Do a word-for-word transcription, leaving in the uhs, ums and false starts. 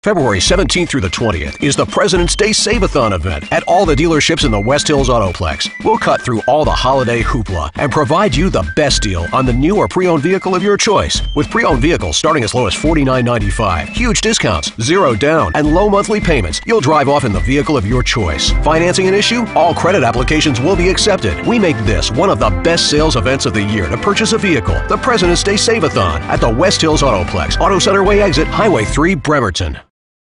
February seventeenth through the twentieth is the President's Day Save-A-Thon event at all the dealerships in the West Hills Autoplex. We'll cut through all the holiday hoopla and provide you the best deal on the new or pre-owned vehicle of your choice. With pre-owned vehicles starting as low as forty-nine ninety-five, huge discounts, zero down, and low monthly payments, you'll drive off in the vehicle of your choice. Financing an issue? All credit applications will be accepted. We make this one of the best sales events of the year to purchase a vehicle. The President's Day Save-A-Thon at the West Hills Autoplex, Auto Center Way exit, Highway three, Bremerton.